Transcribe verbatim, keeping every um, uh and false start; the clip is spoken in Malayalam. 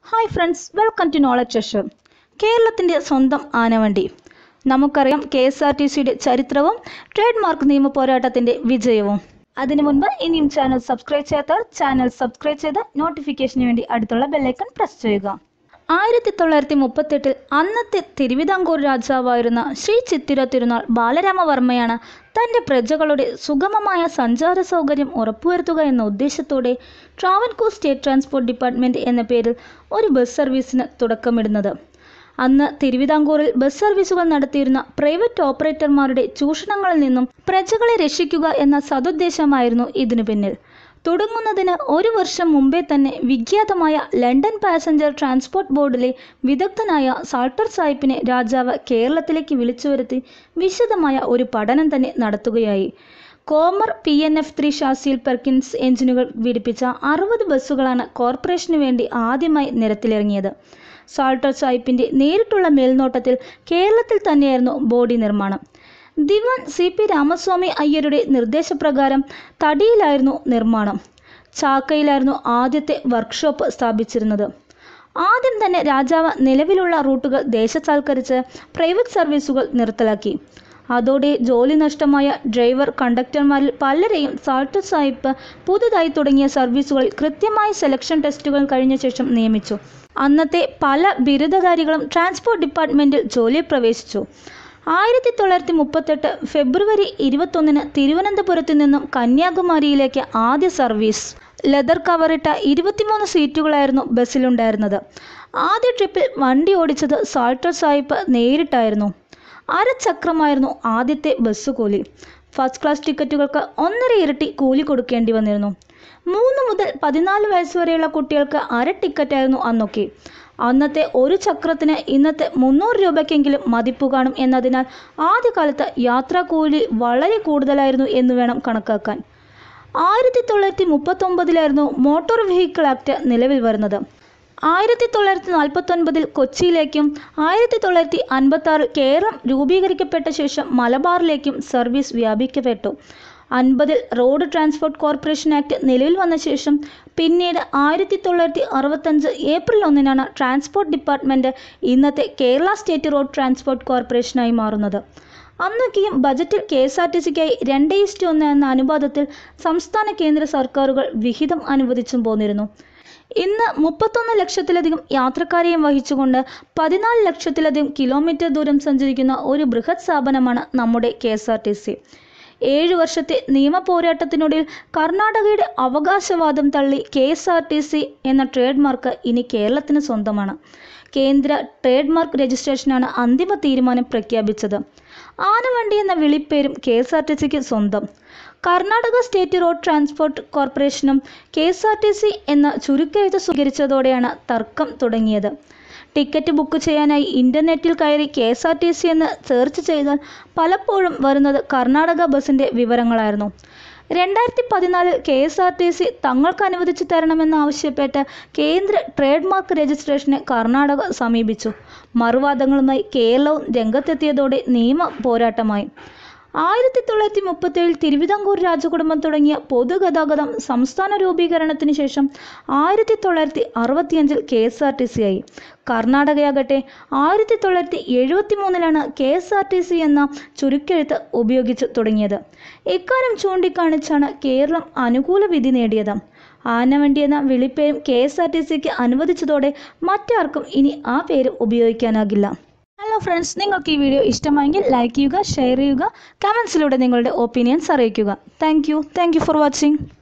Hi friends, welcome to Knowledge Treasure. കേരളത്തിൻ്റെ സ്വന്തം ആനവണ്ടി. നമുക്കറിയാം കെ എസ് ആർ ടി സിയുടെ ചരിത്രവും ട്രേഡ് മാർക്ക് നിയമ പോരാട്ടത്തിൻ്റെ വിജയവും. അതിനു മുൻപ് ഇനിയും ചാനൽ സബ്സ്ക്രൈബ് ചെയ്യാത്തവർ ചാനൽ സബ്സ്ക്രൈബ് ചെയ്ത് നോട്ടിഫിക്കേഷന് വേണ്ടി അടുത്തുള്ള ബെല്ലൈക്കൺ പ്രസ് ചെയ്യുക. ആയിരത്തി തൊള്ളായിരത്തി മുപ്പത്തെട്ടിൽ അന്നത്തെ തിരുവിതാംകൂർ രാജാവായിരുന്ന ശ്രീ ചിത്തിര തിരുനാൾ ബാലരാമവർമ്മയാണ് തൻ്റെ പ്രജകളുടെ സുഗമമായ സഞ്ചാര സൗകര്യം ഉറപ്പുവരുത്തുക എന്ന ഉദ്ദേശത്തോടെ ട്രാവൻകൂർ സ്റ്റേറ്റ് ട്രാൻസ്പോർട്ട് ഡിപ്പാർട്ട്മെൻറ്റ് എന്ന പേരിൽ ഒരു ബസ് സർവീസിന് തുടക്കമിടുന്നത്. അന്ന് തിരുവിതാംകൂറിൽ ബസ് സർവീസുകൾ നടത്തിയിരുന്ന പ്രൈവറ്റ് ഓപ്പറേറ്റർമാരുടെ ചൂഷണങ്ങളിൽ നിന്നും പ്രജകളെ രക്ഷിക്കുക എന്ന സതുദ്ദേശമായിരുന്നു ഇതിനു പിന്നിൽ. തുടങ്ങുന്നതിന് ഒരു വർഷം മുമ്പേ തന്നെ വിഖ്യാതമായ ലണ്ടൻ പാസഞ്ചർ ട്രാൻസ്പോർട്ട് ബോർഡിലെ വിദഗ്ധനായ സാൾട്ടർ സാഹിബിനെ രാജാവ് കേരളത്തിലേക്ക് വിളിച്ചു വരുത്തി വിശദമായ ഒരു പഠനം തന്നെ നടത്തുകയായി. Commer P N F three ഷാസിയിൽ പെർക്കിൻസ് എഞ്ചിനുകൾ ഘടിപ്പിച്ച അറുപത് ബസ്സുകളാണ് കോർപ്പറേഷനു വേണ്ടി ആദ്യമായി നിരത്തിലിറങ്ങിയത്. സാൾട്ടർ സാഹിബിൻ്റെ നേരിട്ടുള്ള മേൽനോട്ടത്തിൽ കേരളത്തിൽ തന്നെയായിരുന്നു ബോഡി നിർമ്മാണം. ദിവാൻ സി പി രാമസ്വാമി അയ്യരുടെ നിർദ്ദേശപ്രകാരം തടിയിലായിരുന്നു നിർമ്മാണം. ചാക്കയിലായിരുന്നു ആദ്യത്തെ വർക്ക്ഷോപ്പ് സ്ഥാപിച്ചിരുന്നത്. ആദ്യം തന്നെ രാജാവ് നിലവിലുള്ള റൂട്ടുകൾ ദേശസാൽക്കരിച്ച് പ്രൈവറ്റ് സർവീസുകൾ നിർത്തലാക്കി. അതോടെ ജോലി നഷ്ടമായ ഡ്രൈവർ കണ്ടക്ടർമാരിൽ പലരെയും സാൾട്ടർ സാഹിബ് പുതുതായി തുടങ്ങിയ സർവീസുകളിൽ കൃത്യമായ സെലക്ഷൻ ടെസ്റ്റുകൾ കഴിഞ്ഞ ശേഷം നിയമിച്ചു. അന്നത്തെ പല ബിരുദധാരികളും ട്രാൻസ്പോർട്ട് ഡിപ്പാർട്ട്മെൻറ്റിൽ ജോലിയിൽ പ്രവേശിച്ചു. ആയിരത്തി തൊള്ളായിരത്തി മുപ്പത്തെട്ട് ഫെബ്രുവരി ഇരുപത്തൊന്നിന് തിരുവനന്തപുരത്തു നിന്നും കന്യാകുമാരിയിലേക്ക് ആദ്യ സർവീസ്. ലെതർ കവറിട്ട ഇരുപത്തിമൂന്ന് സീറ്റുകളായിരുന്നു ബസ്സിലുണ്ടായിരുന്നത്. ആദ്യ ട്രിപ്പിൽ വണ്ടി ഓടിച്ചത് സാൾട്ടർ സാഹിബ് നേരിട്ടായിരുന്നു. അരചക്രമായിരുന്നു ആദ്യത്തെ ബസ് കൂലി. ഫസ്റ്റ് ക്ലാസ് ടിക്കറ്റുകൾക്ക് ഒന്നര ഇരട്ടി കൂലി കൊടുക്കേണ്ടി വന്നിരുന്നു. മൂന്ന് മുതൽ പതിനാല് വയസ്സ് വരെയുള്ള കുട്ടികൾക്ക് അര ടിക്കറ്റായിരുന്നു അന്നൊക്കെ. അന്നത്തെ ഒരു ചക്രത്തിന് ഇന്നത്തെ മുന്നൂറ് രൂപയ്ക്കെങ്കിലും മതിപ്പ് കാണും എന്നതിനാൽ ആദ്യകാലത്ത് യാത്രാക്കൂലി വളരെ കൂടുതലായിരുന്നു എന്ന് വേണം കണക്കാക്കാൻ. ആയിരത്തി തൊള്ളായിരത്തി മുപ്പത്തൊമ്പതിലായിരുന്നു മോട്ടോർ വെഹിക്കിൾ ആക്ട് നിലവിൽ വരുന്നത്. ആയിരത്തി തൊള്ളായിരത്തി നാൽപ്പത്തൊൻപതിൽ കൊച്ചിയിലേക്കും ആയിരത്തി തൊള്ളായിരത്തി അൻപത്തി ആറിൽ കേരളം രൂപീകരിക്കപ്പെട്ട ശേഷം മലബാറിലേക്കും സർവീസ് വ്യാപിക്കപ്പെട്ടു. അൻപതിൽ റോഡ് ട്രാൻസ്പോർട്ട് കോർപ്പറേഷൻ ആക്ട് നിലവിൽ വന്ന ശേഷം പിന്നീട് ആയിരത്തി തൊള്ളായിരത്തി അറുപത്തഞ്ച് ഏപ്രിൽ ഒന്നിനാണ് ട്രാൻസ്പോർട്ട് ഡിപ്പാർട്ട്മെൻറ്റ് ഇന്നത്തെ കേരള സ്റ്റേറ്റ് റോഡ് ട്രാൻസ്പോർട്ട് കോർപ്പറേഷനായി മാറുന്നത്. അന്നൊക്കെയും ബജറ്റിൽ കെ എസ് ആർ ടി സിക്കായി രണ്ട് ഈസ്റ്റ് ഒന്ന് എന്ന അനുപാതത്തിൽ സംസ്ഥാന കേന്ദ്ര സർക്കാരുകൾ വിഹിതം അനുവദിച്ചും പോന്നിരുന്നു. ഇന്ന് മുപ്പത്തൊന്ന് ലക്ഷത്തിലധികം യാത്രക്കാരെയും വഹിച്ചുകൊണ്ട് പതിനാല് ലക്ഷത്തിലധികം കിലോമീറ്റർ ദൂരം സഞ്ചരിക്കുന്ന ഒരു ബൃഹത് സ്ഥാപനമാണ് നമ്മുടെ K S R T C. ഏഴു വർഷത്തെ നിയമ പോരാട്ടത്തിനൊടുവിൽ കർണാടകയുടെ അവകാശവാദം തള്ളി K S R T C എന്ന ട്രേഡ് മാർക്ക് ഇനി കേരളത്തിന് സ്വന്തമാണ്. കേന്ദ്ര ട്രേഡ് മാർക്ക് രജിസ്ട്രേഷനാണ് അന്തിമ തീരുമാനം പ്രഖ്യാപിച്ചത്. ആനവണ്ടി എന്ന വിളിപ്പേരും കെ എസ് ആർ ടി സിക്ക് സ്വന്തം. കർണാടക സ്റ്റേറ്റ് റോഡ് ട്രാൻസ്പോർട്ട് കോർപ്പറേഷനും K S R T C എന്ന ചുരുക്കെഴുത്ത് സ്വീകരിച്ചതോടെയാണ് തർക്കം തുടങ്ങിയത്. ടിക്കറ്റ് ബുക്ക് ചെയ്യാനായി ഇൻ്റർനെറ്റിൽ കയറി K S R T C എന്ന് സെർച്ച് ചെയ്താൽ പലപ്പോഴും വരുന്നത് കർണാടക ബസ്സിൻ്റെ വിവരങ്ങളായിരുന്നു. രണ്ടായിരത്തി പതിനാലിൽ K S R T C തങ്ങൾക്ക് അനുവദിച്ചു തരണമെന്നാവശ്യപ്പെട്ട് കേന്ദ്ര ട്രേഡ് മാർക്ക് രജിസ്ട്രേഷനെ കർണാടക സമീപിച്ചു. മറുവാദങ്ങളുമായി കേരളവും രംഗത്തെത്തിയതോടെ നിയമ പോരാട്ടമായി. ആയിരത്തി തൊള്ളായിരത്തി മുപ്പത്തേഴിൽ തിരുവിതാംകൂർ രാജകുടുംബം തുടങ്ങിയ പൊതുഗതാഗതം സംസ്ഥാന രൂപീകരണത്തിന് ശേഷം ആയിരത്തി തൊള്ളായിരത്തി അറുപത്തിയഞ്ചിൽ K S R T C ആയി. കർണാടകയാകട്ടെ ആയിരത്തി തൊള്ളായിരത്തി എഴുപത്തി മൂന്നിലാണ് K S R T C എന്ന ചുരുക്കെഴുത്ത് ഉപയോഗിച്ചു തുടങ്ങിയത്. ഇക്കാര്യം ചൂണ്ടിക്കാണിച്ചാണ് കേരളം അനുകൂല വിധി നേടിയത്. ആനവണ്ടി എന്ന വിളിപ്പേരും കെ എസ് ആർ ടി സിക്ക് അനുവദിച്ചതോടെ മറ്റാർക്കും ഇനി ആ പേര് ഉപയോഗിക്കാനാകില്ല. ഹലോ ഫ്രണ്ട്സ്, നിങ്ങൾക്ക് ഈ വീഡിയോ ഇഷ്ടമായെങ്കിൽ ലൈക്ക് ചെയ്യുക, ഷെയർ ചെയ്യുക, കമൻസിലൂടെ നിങ്ങളുടെ ഒപ്പീനിയൻസ് അറിയിക്കുക. Thank you thank you for watching.